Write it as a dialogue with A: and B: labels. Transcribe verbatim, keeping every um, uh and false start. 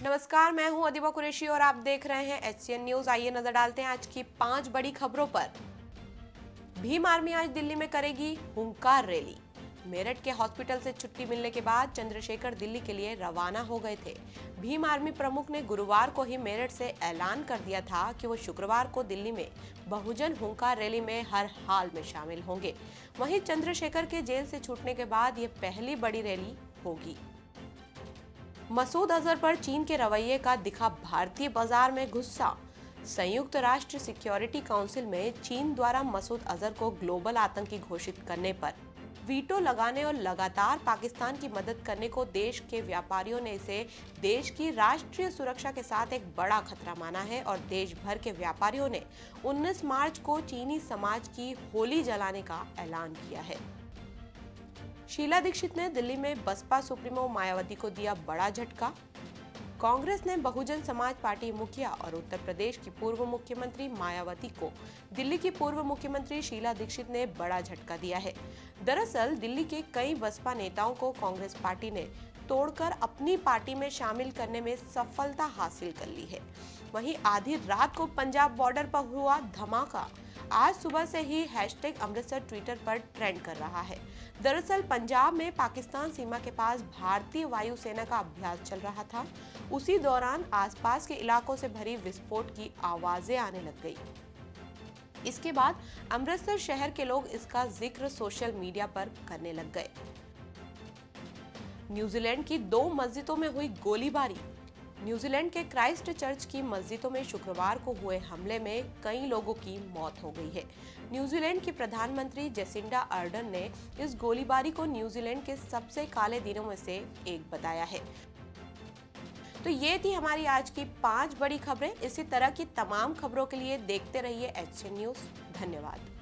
A: नमस्कार, मैं हूं अदिबा कुरैशी और आप देख रहे हैं एच सी एन न्यूज। आइए नजर डालते हैं आज की पांच बड़ी खबरों पर। भीम आर्मी आज दिल्ली में करेगी हुंकार रैली। मेरठ के हॉस्पिटल से छुट्टी मिलने के बाद चंद्रशेखर दिल्ली के लिए रवाना हो गए थे। भीम आर्मी प्रमुख ने गुरुवार को ही मेरठ से ऐलान कर दिया था कि वो शुक्रवार को दिल्ली में बहुजन हुंकार रैली में हर हाल में शामिल होंगे। वहीं चंद्रशेखर के जेल से छूटने के बाद ये पहली बड़ी रैली होगी। मसूद अजहर पर चीन के रवैये का दिखा भारतीय बाजार में गुस्सा। संयुक्त राष्ट्र सिक्योरिटी काउंसिल में चीन द्वारा मसूद अजहर को ग्लोबल आतंकी घोषित करने पर वीटो लगाने और लगातार पाकिस्तान की मदद करने को देश के व्यापारियों ने इसे देश की राष्ट्रीय सुरक्षा के साथ एक बड़ा खतरा माना है और देश भर के व्यापारियों ने उन्नीस मार्च को चीनी समाज की होली जलाने का ऐलान किया है। शीला दीक्षित ने दिल्ली में बसपा सुप्रीमो मायावती को दिया बड़ा झटका। कांग्रेस ने बहुजन समाज पार्टी मुखिया और उत्तर प्रदेश की पूर्व मुख्यमंत्री मायावती को दिल्ली की पूर्व मुख्यमंत्री शीला दीक्षित ने बड़ा झटका दिया है। दरअसल दिल्ली के कई बसपा नेताओं को कांग्रेस पार्टी ने तोड़कर अपनी पार्टी में शामिल करने में सफलता हासिल कर ली है। वहीं आधी रात को पंजाब बॉर्डर पर हुआ धमाका आज सुबह से ही हैशटैग अमृतसर ट्विटर पर ट्रेंड कर रहा है। दरअसल पंजाब में पाकिस्तान सीमा के पास भारतीय वायुसेना का अभ्यास चल रहा था। उसी दौरान आसपास के इलाकों से भरी विस्फोट की आवाजें आने लग गई। इसके बाद अमृतसर शहर के लोग इसका जिक्र सोशल मीडिया पर करने लग गए। न्यूजीलैंड की दो मस्जिदों में हुई गोलीबारी। न्यूजीलैंड के क्राइस्ट चर्च की मस्जिदों में शुक्रवार को हुए हमले में कई लोगों की मौत हो गई है। न्यूजीलैंड की प्रधानमंत्री जेसिंडा अर्डन ने इस गोलीबारी को न्यूजीलैंड के सबसे काले दिनों में से एक बताया है। तो ये थी हमारी आज की पांच बड़ी खबरें। इसी तरह की तमाम खबरों के लिए देखते रहिए एच सी एन न्यूज। धन्यवाद।